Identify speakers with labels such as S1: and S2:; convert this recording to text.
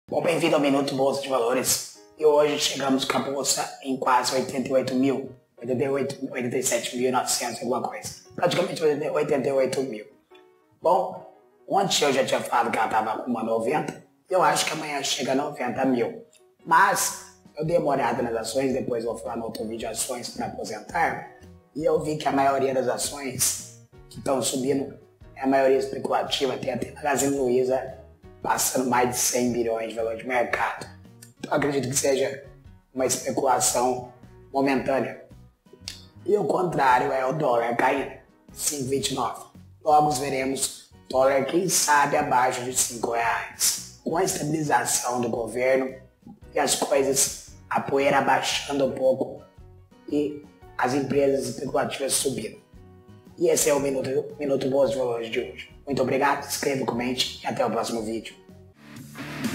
S1: Bom, bem-vindo ao Minuto Bolsa de Valores. E hoje chegamos com a bolsa em quase 88 mil, 87.900 alguma coisa. Praticamente 88 mil. Bom, ontem eu já tinha falado que ela estava com uma 90. Eu acho que amanhã chega a 90 mil. Mas eu dei uma olhada nas ações, depois vou falar no outro vídeo ações para aposentar. E eu vi que a maioria das ações que estão subindo é a maioria especulativa. Tem até Magazine Luiza passando mais de 100 bilhões de valor de mercado. Então acredito que seja uma especulação momentânea. E o contrário é o dólar caindo, 5,29. Logo veremos dólar, quem sabe, abaixo de R$5. Com a estabilização do governo e as coisas, a poeira abaixando um pouco e as empresas especulativas subindo. E esse é o Minuto Bolsa de Valores de hoje. Muito obrigado, se inscreva, comente e até o próximo vídeo.